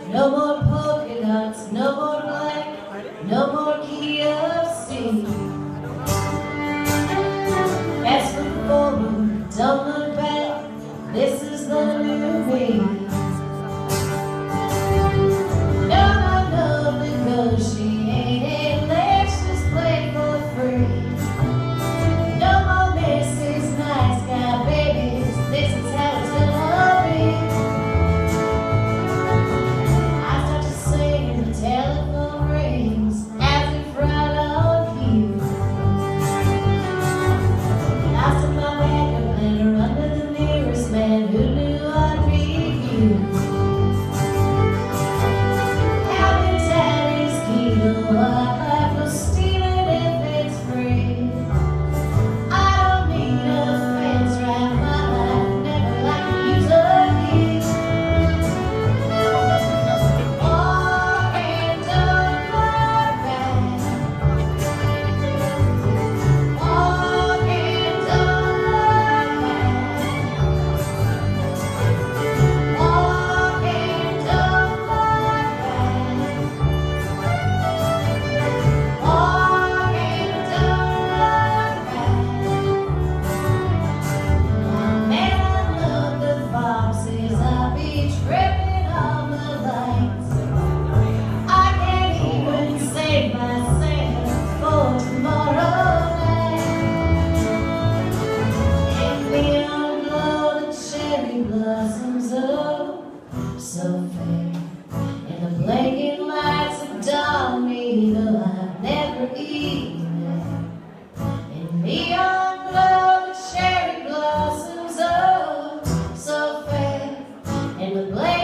No more polka dots, no more black, no more KFC. Fast foot forward, don't look back, this is the new me. No, negotiating, let's just play for free. No more Mrs. Nice Guy babies, this is how it's gonna be. I start to sing and the telephone rings as if right on cue. I took my backup plan to run to the nearest man who knew I'd be you. How many tatties keto? I'd like no stealing if it's free. I don't need a fence around my life, never like to use a key. Walk and don't look back. Walk and don't look back. Walk and don't look back. Walk and don't look back. Man, I love the foxes, I'll be tripping on the lights. I can't even save myself for tomorrow night. In neon glow, the cherry blossoms up so fair, and the blinking lights of dawn me, though I've never eaten it. In neon glow, the cherry blossoms up so fair, and the